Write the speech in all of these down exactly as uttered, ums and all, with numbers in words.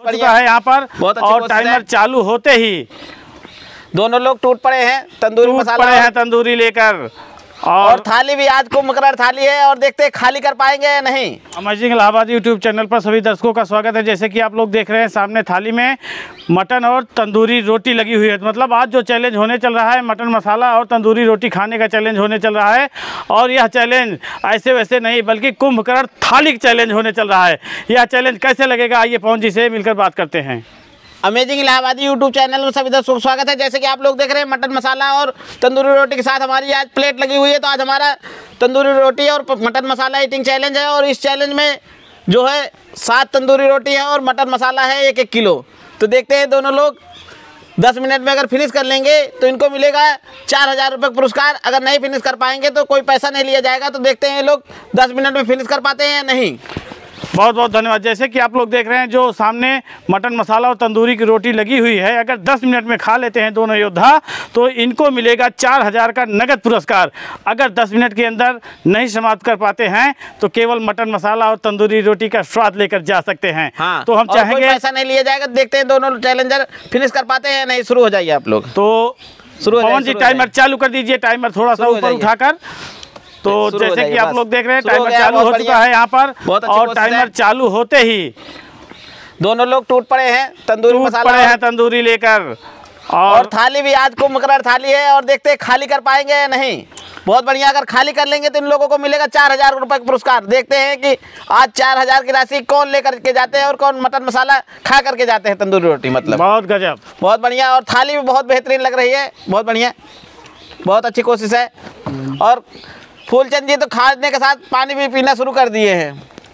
चुका है यहाँ पर और टाइमर चालू होते ही दोनों लोग टूट पड़े हैं तंदूरी मसाला पड़े हैं तंदूरी लेकर। और, और थाली भी आज कुंभ करार थाली है और देखते हैं खाली कर पाएंगे या नहीं। अमेजिंग इलाहाबाद यूट्यूब चैनल पर सभी दर्शकों का स्वागत है। जैसे कि आप लोग देख रहे हैं सामने थाली में मटन और तंदूरी रोटी लगी हुई है। मतलब आज जो चैलेंज होने चल रहा है मटन मसाला और तंदूरी रोटी खाने का चैलेंज होने चल रहा है। और यह चैलेंज ऐसे वैसे नहीं बल्कि कुंभ करार थाली का चैलेंज होने चल रहा है। यह चैलेंज कैसे लगेगा आइए पवन जी से मिलकर बात करते हैं। अमेजिंग इलाहाबादी यूट्यूब चैनल में सभी दर्शकों का स्वागत है। जैसे कि आप लोग देख रहे हैं मटन मसाला और तंदूरी रोटी के साथ हमारी आज प्लेट लगी हुई है। तो आज हमारा तंदूरी रोटी और मटन मसाला ईटिंग चैलेंज है और इस चैलेंज में जो है सात तंदूरी रोटी है और मटन मसाला है एक एक किलो। तो देखते हैं दोनों लोग दस मिनट में अगर फिनिश कर लेंगे तो इनको मिलेगा चार हज़ार रुपये पुरस्कार। अगर नहीं फिनिश कर पाएंगे तो कोई पैसा नहीं लिया जाएगा। तो देखते हैं ये लोग दस मिनट में फिनिश कर पाते हैं या नहीं। बहुत बहुत धन्यवाद। जैसे कि आप लोग देख रहे हैं जो सामने मटन मसाला और तंदूरी की रोटी लगी हुई है। अगर दस मिनट में खा लेते हैं दोनों योद्धा तो इनको मिलेगा चार हजार का नगद पुरस्कार। अगर दस मिनट के अंदर नहीं समाप्त कर पाते हैं तो केवल मटन मसाला और तंदूरी रोटी का स्वाद लेकर जा सकते हैं। हाँ, तो हम चाहेंगे कोई पैसा नहीं लिया जाएगा। देखते हैं दोनों चैलेंजर फिनिश कर पाते हैं या नहीं। शुरू हो जाइए आप लोग। तो शुरू पवन जी टाइमर चालू कर दीजिए। टाइमर थोड़ा सा ऊपर उठाकर। तो जैसे कि आप लोग देख रहे हैं टाइमर चालू हो चुका है यहाँ पर और टाइमर चालू होते ही दोनों लोग टूट पड़े हैं तंदूरी मसाला पड़े हैं तंदूरी लेकर। और, और थाली भी आज कुंभ करार थाली है और देखते हैं खाली कर पाएंगे या नहीं। बहुत बढ़िया। अगर खाली कर लेंगे तो इन लोगों को मिलेगा चार हजार रुपये का पुरस्कार। देखते हैं कि आज चार हजार की राशि कौन लेकर के जाते हैं और कौन मटन मसाला खा करके जाते हैं तंदूरी रोटी। मतलब बहुत गजब। बहुत बढ़िया। और थाली भी बहुत बेहतरीन लग रही है। बहुत बढ़िया। बहुत अच्छी कोशिश है। और फूलचंद जी तो खाने के साथ पानी भी पीना शुरू कर दिए हैं।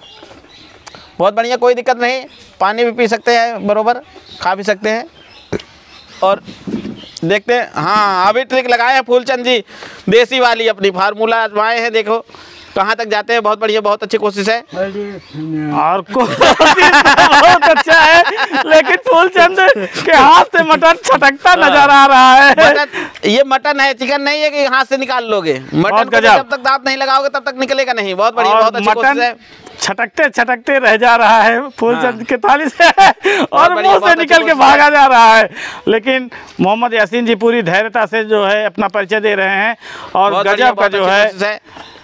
बहुत बढ़िया। कोई दिक्कत नहीं। पानी भी पी सकते हैं बरोबर खा भी सकते हैं। और देखते हैं। हाँ अभी ट्रिक लगाए हैं फूलचंद जी देसी वाली अपनी फार्मूला आजमाए हैं। देखो कहाँ तक जाते हैं। बहुत बढ़िया। बहुत अच्छी कोशिश है और बहुत अच्छा है। लेकिन फूलचंद के हाथ से मटन छटकता नजर आ रहा है। मटन ये मटन है चिकन नहीं है कि हाथ से निकाल लोगे। मटन को जब तक दांत नहीं लगाओगे तब तक निकलेगा नहीं। बहुत बढ़िया। बहुत अच्छी कोशिश है। छटकते छटकते रह जा रहा है फूलचंद के थाली से और मुंह से निकल के भागा जा रहा है। लेकिन मोहम्मद यासीन जी पूरी धैर्यता से जो है अपना परिचय दे रहे हैं और गजब का जो है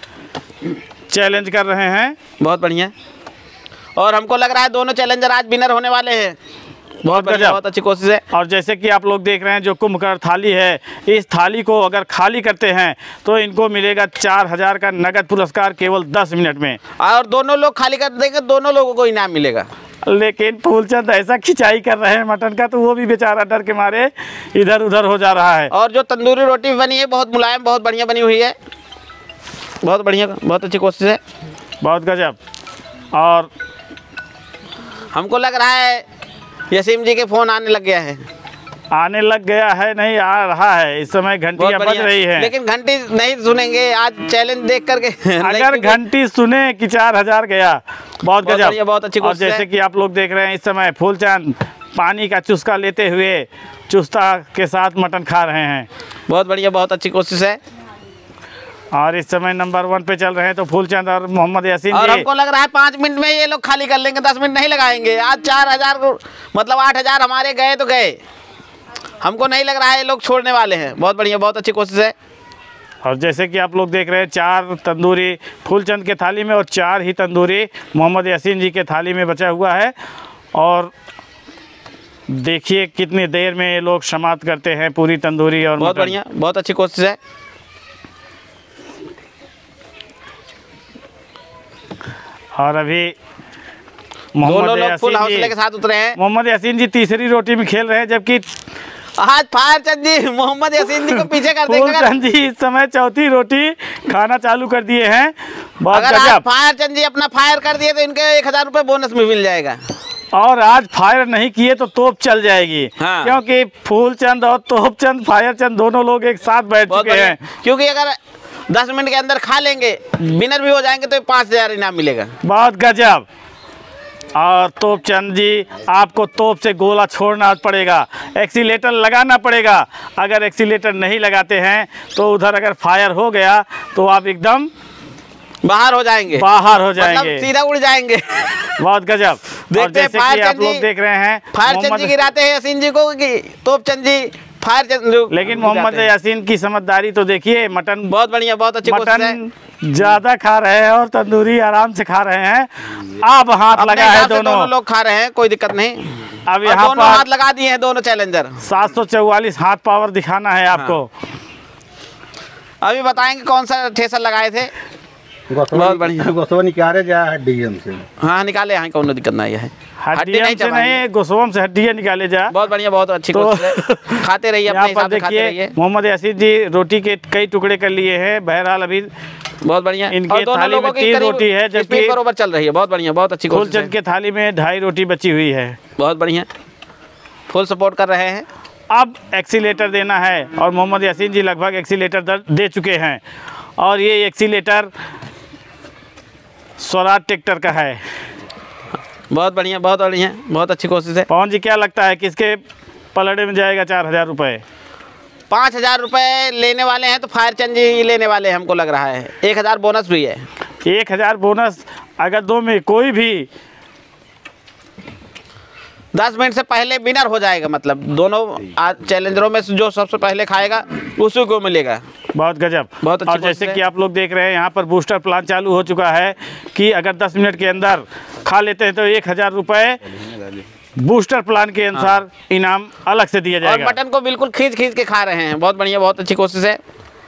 चैलेंज कर रहे हैं। बहुत बढ़िया। और हमको लग रहा है दोनों चैलेंजर आज विनर होने वाले हैं। बहुत बढ़िया। बहुत अच्छी कोशिश है। और जैसे कि आप लोग देख रहे हैं जो कुंभ करार थाली है इस थाली को अगर खाली करते हैं तो इनको मिलेगा चार हजार का नगद पुरस्कार केवल दस मिनट में। और दोनों लोग खाली कर देंगे दोनों लोगों को इनाम मिलेगा। लेकिन फूलचंद ऐसा खिंचाई कर रहे हैं मटन का तो वो भी बेचारा डर के मारे इधर उधर हो जा रहा है। और जो तंदूरी रोटी बनी है बहुत मुलायम बहुत बढ़िया बनी हुई है। बहुत बढ़िया। बहुत अच्छी कोशिश है। बहुत गजब। और हमको लग रहा है यसीम जी के फोन आने लग गया है। आने लग गया है नहीं आ रहा है। इस समय घंटियां बज रही है। लेकिन घंटी नहीं सुनेंगे आज चैलेंज देख करके। अगर घंटी सुने कि चार हजार गया। बहुत गजब। बहुत अच्छी कोशिश है। जैसे कि आप लोग देख रहे हैं इस समय फूलचंद पानी का चुस्का लेते हुए चुस्ता के साथ मटन खा रहे हैं। बहुत बढ़िया। बहुत अच्छी कोशिश है। और इस समय नंबर वन पे चल रहे हैं तो फूलचंद और मोहम्मद यासीन और जी। हमको लग रहा है पाँच मिनट में ये लोग खाली कर लेंगे। दस मिनट नहीं लगाएंगे। आज चार हजार मतलब आठ हजार हमारे गए तो गए। हमको नहीं लग रहा है ये लोग छोड़ने वाले हैं। बहुत बढ़िया। बहुत अच्छी कोशिश है। और जैसे कि आप लोग देख रहे हैं चार तंदूरी फूलचंद के थाली में और चार ही तंदूरी मोहम्मद यासीन जी के थाली में बचा हुआ है। और देखिए कितनी देर में ये लोग समाप्त करते हैं पूरी तंदूरी और बहुत बढ़िया। बहुत अच्छी कोशिश है। और अभी दोनों लोग फुल हौसले के साथ उतरे हैं। मोहम्मद यासीन जी तीसरी रोटी में खेल रहे हैं जबकि आज फायरचंद जी मोहम्मद यासीन जी को पीछे कर देंगे। फूलचंद जी इस समय चौथी रोटी खाना चालू कर दिए हैं। बहुत अगर आज फायरचंद जी अपना फायर कर दिए तो इनके एक हजार रुपये बोनस में मिल जाएगा। और आज फायर नहीं किए तो तोप चल जाएगी। हाँ। क्योंकि फूलचंद और तोपचंद फायरचंद दोनों लोग एक साथ बैठ चुके हैं। क्योंकि अगर दस मिनट के अंदर खा लेंगे विनर भी हो जाएंगे तो पाँच हजार इनाम मिलेगा। बहुत गजब। और तोपचंद जी आपको तोप से गोला छोड़ना पड़ेगा। एक्सीलेटर लगाना पड़ेगा। अगर एक्सीलेटर नहीं लगाते हैं तो उधर अगर फायर हो गया तो आप एकदम बाहर हो जाएंगे, बाहर हो मतलब जाएंगे, सीधा उड़ जाएंगे। बहुत गजब। और देखते हैं जैसे कि फायर आप चंद लोग जी, देख रहे हैं फायर चंद जी मोहम्मद, गिराते हैं यासीन जी को कि तोपचंद जी फायर चंद जो लेकिन मोहम्मद गिराते हैं। यासीन की समझदारी तो देखिए, मटन बहुत बढ़िया, बहुत अच्छी कोशिश है। मटन ज्यादा खा रहे हैं और तंदूरी आराम से खा रहे हैं। अब हाथ अपने लगा है हिसाब से दोनों, दोनों लोग खा रहे हैं, कोई दिक्कत नहीं। अब और यहाँ दोनों हाथ पर लगा दिए हैं दोनों चैलेंजर। सात सौ चौवालीस हाथ पावर दिखाना है आपको। अभी बताएंगे कौन सा ठेसर लगाए थे। बहुत बढ़िया। गोसवा निकाले जा हड्डियम से। हाँ निकाले, यहाँ कौन दिक्कत नहीं है। हड्डी हड्डियाँ से चबाएंगे। नहीं, गोसवम से हड्डियाँ निकाले जा। बहुत बढ़िया, बहुत अच्छी तो कोशिश है। खाते रहिए, अपने यहाँ पर हिसाब से खाते देखिए रहिए। मोहम्मद यासीन जी रोटी के कई टुकड़े कर लिए हैं। बहरहाल अभी बहुत बढ़िया। इनके और दोनों थाली लोगों में की तीन करीब रोटी है, जबकि स्पीड बरोबर चल रही है। बहुत बढ़िया, बहुत अच्छी कोशिश है। फूलचंद के थाली में ढाई रोटी बची हुई है। बहुत बढ़िया, फुल सपोर्ट कर रहे हैं। अब एक्सीलेटर देना है और मोहम्मद यासीन जी लगभग एक्सीलेटर दर दे चुके हैं। और ये एक्सीलेटर स्वराज ट्रैक्टर का है। बहुत बढ़िया, बहुत बढ़िया, बहुत अच्छी कोशिश है। पवन जी क्या लगता है किसके पलड़े में जाएगा चार हजार रुपये? पाँच हजार रुपये लेने वाले हैं तो फायर चंद जी लेने वाले हैं, हमको लग रहा है। एक हजार बोनस भी है। एक हजार बोनस, अगर दो में कोई भी दस मिनट से पहले विनर हो जाएगा, मतलब दोनों आज चैलेंजरों में से जो सबसे पहले खाएगा उसी को मिलेगा। बहुत गजब। बहुत अच्छी और जैसे कोशिश है। कि आप लोग देख रहे हैं यहाँ पर बूस्टर प्लान चालू हो चुका है कि अगर दस मिनट के अंदर खा लेते हैं तो एक हजार रुपये बूस्टर प्लान के अनुसार इनाम अलग से दिया और जाएगा। मटन को बिल्कुल खींच खींच के खा रहे हैं। बहुत बढ़िया, बहुत अच्छी कोशिश है।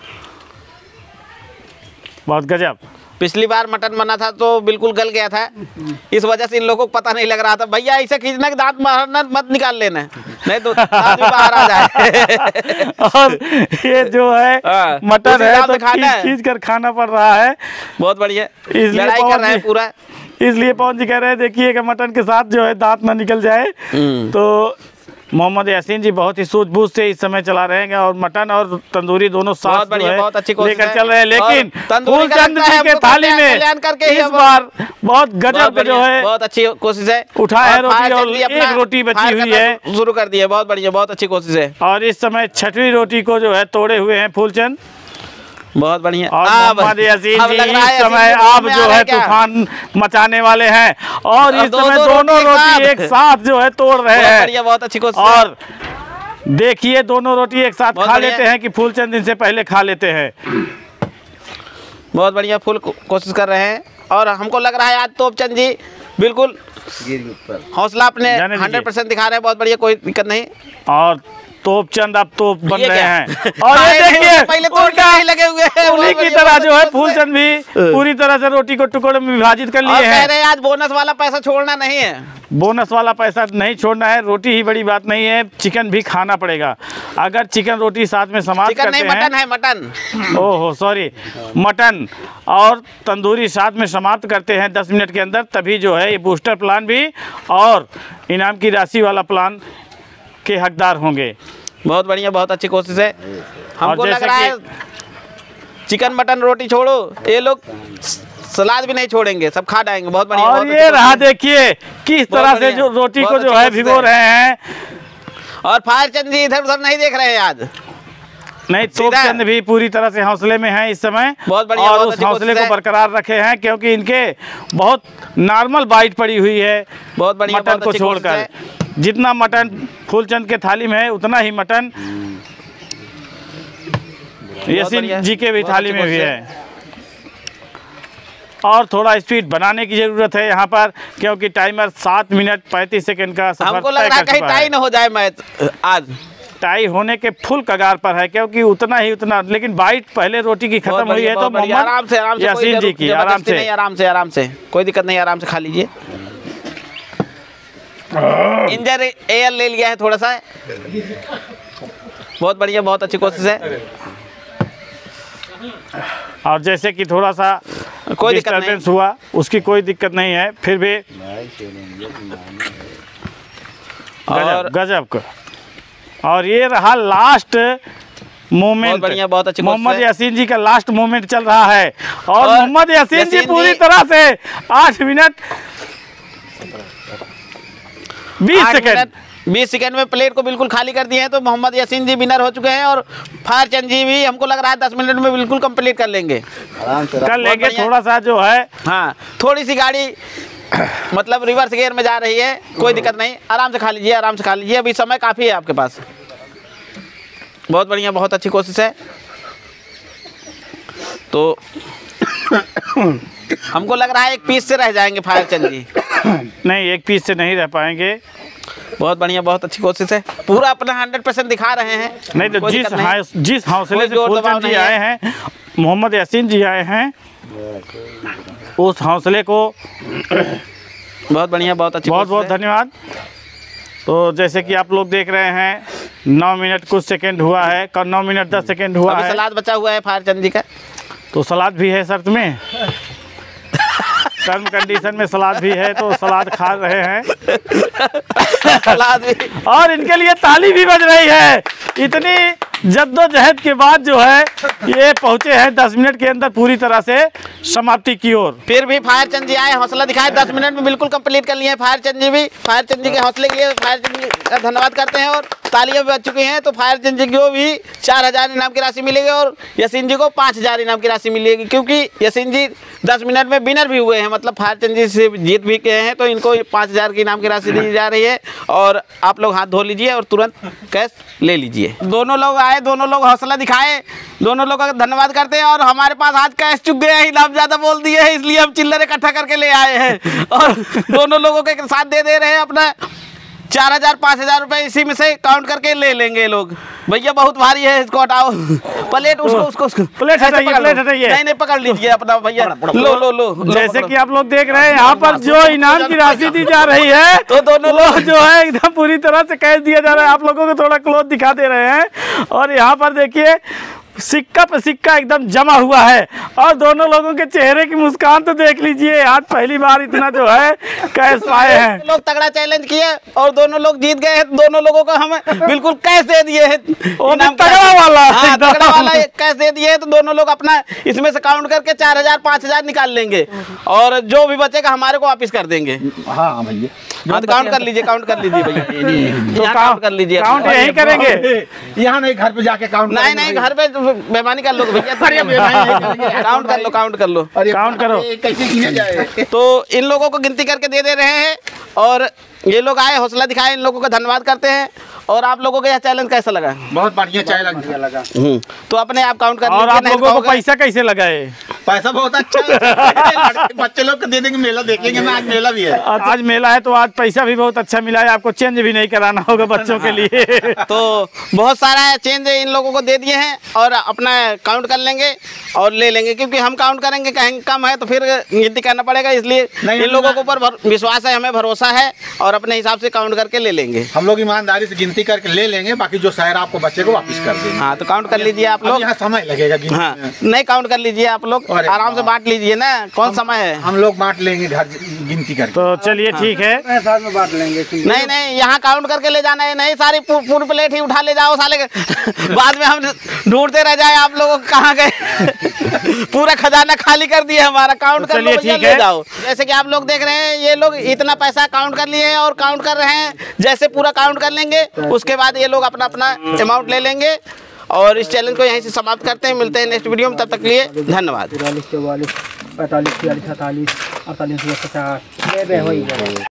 बहुत गजब। पिछली बार मटन बना था तो बिल्कुल गल गया था, इस वजह से इन लोगों को पता नहीं लग रहा था। भैया ऐसे खींचना कि दांत बाहर मत निकाल लेना, नहीं तो दांत भी बाहर आ जाए। और ये जो है हाँ, मटन उसी है हिसाब तो से खाना है। खींच कर खाना पड़ रहा है। बहुत बढ़िया, इसलिए लड़ाई कर पवन रहे हैं जी- पूरा। इसलिए पवन जी कह रहे हैं देखिए कि मटन के साथ जो है दांत ना निकल जाए। हम्म। तो मोहम्मद यासीन जी बहुत ही सूझबूझ से इस समय चला रहे हैं और मटन और तंदूरी दोनों साथ बहुत जो बढ़िया, है बहुत अच्छी कोशिश लेकर है। चल रहे हैं। लेकिन और तंदूरी का फूलचंद लगता है जी के हमको थाली कल्याण में करके ही इस अब- बार बहुत बहुत गजब का जो बढ़िया, है बहुत अच्छी कोशिश है। उठा है और रोटी फायर और चंद जी अपना एक रोटी बची फायर हुई करना है। शुरू कर दिए। बहुत बढ़िया, बहुत अच्छी कोशिश है। और इस समय छठवीं रोटी को जो है तोड़े हुए हैं फूलचंद बहुत बढ़िया। और अब- मोहम्मद यासीन अब जी लग रहा है इस यासीन समय जी मुंह अब में आ जो रहे है हैं क्या? तूफान मचाने वाले हैं और अब इस दो- समय दो दोनों रोटी एक रोटी साथ। एक साथ जो है तोड़ रहे बहुत हैं। बढ़िया, बहुत अच्छी कोशिश है। और देखिए दोनों रोटी एक साथ बहुत खा बढ़िया। लेते हैं कि फूलचंद इनसे पहले खा लेते हैं। बहुत बढ़िया, फुल को- कोशिश कर रहे हैं। और हमको लग रहा है आज तोपचंद जी बिल्कुल हौसला अपने जाने दीजिए। हंड्रेड परसेंट दिखा रहे हैं। बहुत बढ़िया, कोई दिक्कत नहीं। और तोपचंद अब तोप बन ये रहे क्या? हैं। और ये आए नहीं, देखिए पहले तो उनका नहीं लगे हुए हैं। उन्हीं बहुत की बढ़िया, तरह बहुत जो है अच्छी कोशिश फूलचंद भी पूरी तरह से रोटी को टुकड़ों में विभाजित कर और लिए कह हैं। रहे हैं आज बोनस वाला पैसा छोड़ना नहीं है। बोनस वाला पैसा नहीं छोड़ना है। रोटी ही बड़ी बात नहीं है, चिकन भी खाना पड़ेगा। अगर चिकन रोटी साथ में समाप्त चिकन करते नहीं, हैं, मटन है, मटन। ओहो सॉरी, मटन और तंदूरी साथ में समाप्त करते हैं दस मिनट के अंदर, तभी जो है ये बूस्टर प्लान भी और इनाम की राशि वाला प्लान के हकदार होंगे। बहुत बढ़िया, बहुत अच्छी कोशिश है। हमको लग जैसे रहा कि- है चिकन मटन रोटी छोड़ो, ये लोग सलाद भी नहीं छोड़ेंगे, सब खा जाएंगे। बहुत बढ़िया, और बहुत ये अच्छी रहा कोशिश है। देखिए किस बहुत तरह से बढ़िया, जो रोटी को बहुत जो अच्छी है कोशिश भिगो है। रहे हैं। और फायर चंद जी इधर उधर नहीं देख रहे हैं आज। नहीं, सीधा- तोपचंद भी पूरी तरह से हौसले में हैं इस समय। बहुत बढ़िया, और बहुत उस अच्छी हौसले कोशिश को है। बरकरार रखे हैं क्योंकि इनके बहुत नॉर्मल बाइट पड़ी हुई है बहुत बढ़िया, मटन बहुत को अच्छी कोशिश छोड़कर। है। जितना मटन फूलचंद के थाली में है उतना ही मटन यासीन बढ़िया, जी के भी बहुत थाली अच्छी में भी कोशिश है। और थोड़ा स्पीड बनाने की जरूरत है यहाँ पर क्योंकि टाइमर सात मिनट पैंतीस सेकंड का सफर हमको लग तय रहा है कर कहीं चुका टाई है। ना हो जाए मैच आज। टाई होने के फुल कगार पर है क्योंकि उतना ही उतना, लेकिन बाइट पहले रोटी की बहुत खत्म हुई बढ़िया, है तो बहुत बढ़िया। आराम से, आराम मोहम्मद से, कोई यासीन जी जरूर- की आराम जबरदस्ती से नहीं, आराम से, आराम से, कोई दिक्कत नहीं, आराम से खा लीजिए। इंजर एयर ले लिया है थोड़ा सा। बहुत बढ़िया, बहुत अच्छी कोशिश है। और जैसे कि थोड़ा सा कोई दिक्कत नहीं। डिस्टर्बेंस हुआ, उसकी कोई दिक्कत नहीं है, फिर भी और गजब गजब का। और ये रहा लास्ट मोमेंट। बहुत बढ़िया, बहुत अच्छी कोशिश मोहम्मद है। यासीन जी का लास्ट मोमेंट चल रहा है और, और मोहम्मद यासीन जी यासीन पूरी जी- तरह से आठ मिनट बीस आठ सेकंड। मिनट बीस सेकंड में प्लेट को बिल्कुल खाली कर दिए हैं। तो मोहम्मद यासीन जी विनर हो चुके हैं और फायर चंद जी भी हमको लग रहा है दस मिनट में बिल्कुल कंप्लीट कर लेंगे। कर लेंगे। थोड़ा सा जो है हाँ, थोड़ी सी गाड़ी मतलब रिवर्स गियर में जा रही है, कोई दिक्कत नहीं, आराम से खा लीजिए, आराम से खा लीजिए, अभी समय काफ़ी है आपके पास। बहुत बढ़िया, बहुत अच्छी कोशिश है। तो हमको लग रहा है एक पीस से रह जाएंगे फायर चंद जी। नहीं, एक पीस से नहीं रह पाएंगे। बहुत बढ़िया, बहुत अच्छी कोशिश है, पूरा अपना हंड्रेड परसेंट दिखा रहे हैं। नहीं तो कोई जिस दिक्कत नहीं। हाँ, जिस हौसले कोई से जोर फूलचंद दबाव जी नहीं आए है। हैं, मोहम्मद यासीन जी आए हैं, उस हौसले को बहुत बढ़िया, बहुत अच्छी बहुत कोशिश बहुत है। धन्यवाद। तो जैसे कि आप लोग देख रहे हैं, नौ मिनट कुछ सेकंड हुआ है, कर नौ मिनट दस सेकंड हुआ अभी है। सलाद बचा हुआ है फायर चंद जी का। तो सलाद भी है शर्त में, टर्म कंडीशन में सलाद भी है, तो सलाद खा रहे हैं। सलाद भी। और इनके लिए ताली भी बज रही है। इतनी जद्दोजहद के बाद जो है ये पहुंचे हैं दस मिनट के अंदर पूरी तरह से समाप्ति की ओर। फिर भी फायर चंद जी आए, हौसला दिखाए, दस मिनट में बिल्कुल कंप्लीट कर लिए हैं फायर चंद जी भी। फायर चंद जी के हौसले के लिए फायर चंद जी का धन्यवाद करते हैं और तालियां भी बज चुकी हैं। तो फायर चंद जी को भी चार हजार इनाम की राशि मिलेगी और यासीन जी को पाँच हजार इनाम की राशि मिलेगी, क्योंकि यासीन जी दस मिनट में विनर भी हुए हैं, मतलब फायर चंद जी से जीत भी गए हैं। तो इनको पाँच हजार की इनाम की राशि दी जा रही है और आप लोग हाथ धो लीजिए और तुरंत कैश ले लीजिए। दोनों लोग आए, दोनों लोग हौसला दिखाए, दोनों लोगों का धन्यवाद करते हैं। और हमारे पास आज कैश चुक गया है, इनाम ज़्यादा बोल दिए हैं, इसलिए हम चिल्लर इकट्ठा करके ले आए हैं और दोनों लोगों के साथ दे दे रहे हैं अपना चार हजार पाँच हजार रुपये, इसी में से काउंट करके ले लेंगे लोग। भैया बहुत भारी है, इसको हटाओ, प्लेट उसको उसको उसको प्लेट हटाइए, प्लेट हटाइए। नहीं नहीं, पकड़ लीजिए अपना भैया, लो लो लो। जैसे कि आप लोग देख रहे हैं, यहाँ पर जो इनाम की राशि दी जा रही है, तो दोनों लोग जो है एकदम पूरी तरह से कैश दिया जा रहा है। आप लोगों को थोड़ा क्लोज दिखा दे रहे हैं और यहाँ पर देखिए सिक्का पे सिक्का एकदम जमा हुआ है और दोनों लोगों के चेहरे की मुस्कान तो देख लीजिए, आज पहली बार इतना जो है कैश पाए हैं। लोग तगड़ा चैलेंज किए और दोनों लोग जीत गए हैं। दोनों लोगों को हमें बिल्कुल कैश दे दिए हैं, इनाम तगड़ा वाला, हाँ, एकदम। तगड़ा वाला कैश दे दिए हैं। तो दोनों लोग अपना इसमें से काउंट करके चार हजार पाँच हजार निकाल लेंगे और जो भी बचेगा हमारे को वापिस कर देंगे। हाँ भैया, हाँ, तो काउंट कर लीजिए, काउंट कर लीजिए भैया, तो यहाँ काउंट कर लीजिए। काउंट यही करेंगे, यहाँ नहीं, घर पे जाके काउंट नहीं नहीं, घर पे बेईमानी कर लो भैया, काउंट कर लो, काउंट कर लो, काउंट करो। कैसे किया जाए। तो इन लोगों को गिनती करके दे दे रहे हैं और ये लोग आए, हौसला दिखाए, इन लोगों का धन्यवाद करते हैं। और आप लोगों को यह चैलेंज कैसा लगा? बहुत बढ़िया चैलेंज लगा। तो अपने आप काउंट कर और लीजिए, आप नहीं लोगों को कहोगे। पैसा कैसे लगाए? पैसा बहुत अच्छा है। बच्चे लोग को दे देंगे, मेला देखेंगे ना, आज मेला भी है। आज मेला है तो आज पैसा भी बहुत अच्छा मिला है, आपको चेंज भी नहीं कराना होगा बच्चों के लिए। तो बहुत सारा चेंज इन लोगों को दे दिए हैं और अपना काउंट कर लेंगे और ले लेंगे, क्योंकि हम काउंट करेंगे कहीं कम है तो फिर गिनती करना पड़ेगा, इसलिए इन लोगों के ऊपर विश्वास है, हमें भरोसा है और अपने हिसाब से काउंट करके ले लेंगे। हम लोग ईमानदारी से गिनती करके ले लेंगे, बाकी जो शहर आपको बच्चे को वापस कर देंगे। हाँ, तो काउंट कर लीजिए आप अब लोग। यहाँ समय लगेगा गिनती हाँ, में। नहीं काउंट कर लीजिए आप लोग, अरे आराम से बांट लीजिए ना, कौन समय है। हम लोग बांट लेंगे घर गिनती करके। तो चलिए ठीक है, साथ में बांट लेंगे। नहीं नहीं, यहाँ काउंट करके ले जाना है, नहीं सारी पू- पूरी प्लेट ही उठा ले जाओ साले के। बाद में हम ढूंढते रह जाए आप लोगों को कहाँ गए। पूरा खजाना खाली कर दिया हमारा, काउंट कर लो चलिए भैया, ठीक ले है। जाओ। जैसे कि आप लोग देख रहे हैं, ये लोग इतना पैसा काउंट कर लिए हैं और काउंट कर रहे हैं। जैसे पूरा काउंट कर लेंगे उसके बाद ये लोग अपना अपना अमाउंट ले लेंगे और इस चैलेंज को यहीं से समाप्त करते हैं। मिलते हैं नेक्स्ट वीडियो में, तब तक के लिए धन्यवाद। तिरालीस चौवालीस पैंतालीस छियालीस सैंतालीस अड़तालीस पचास